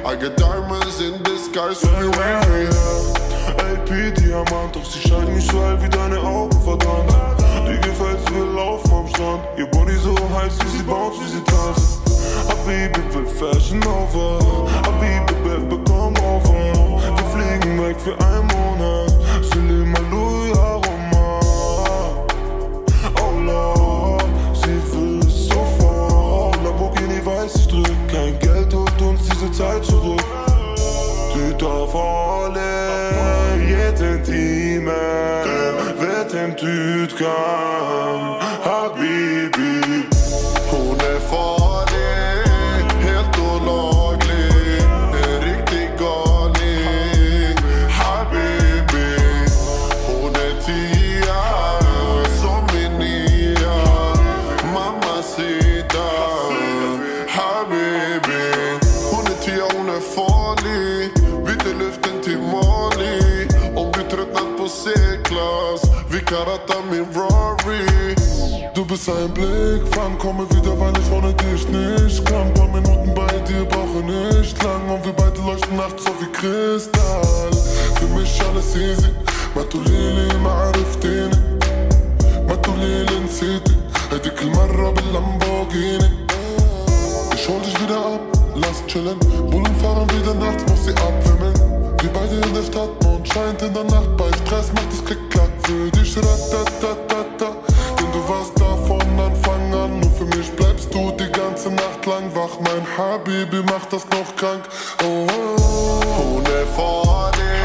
I get diamonds in disguise, so we ring. AP Diamant, doch sie scheint nicht so hell wie deine Augen, verdammt. Die gefällt, sie will laufen am Strand. Ihr Body so heiß, wie sie bounce, wie sie tanzt. Habibi will Fashion over. Habibi will bekomm over. Wir fliegen weg für einen Monat. Salim Aluja Roma. Oh Lord, sie will es sofort. Lamborghini weiß, ich drück kein Geld, holt uns diese Zeit zurück. Du darf alle, jeden Team, vet en tut kan, Habibi. Hon är farlig, helt olaglig, en riktig galning, Habibi. Hon är 10 som min nya mamacita, Habibi. Hon är 10, hon är farlig, byter luften till Mali. Om du tröttnat på C-klass, vi kan ratta min Rari. Du bist ein Blick, Fang komme wieder, weil ich ohne dich nicht kann. Paar Minuten bei dir brauche nicht lang und wir beide leuchten nachts so wie Kristall. Für mich alles easy, ما تقوليلي ما عرفتيني ما تقوليلي نسيتي هديك المرة باللامبورجيني. Ich hol dich wieder ab, lass chillen, Bullen fahren wieder nachts, muss sie abwimmeln. Wir beide in der Stadt, Mond scheint in der Nacht, bei Stress macht es Klick-Klack für dich, ratatatata. Denn du warst da von Anfang an, nur für mich bleibst du die ganze Nacht lang wach. Mein Habibi macht das noch krank, oh, oh, oh. Hon är farlig,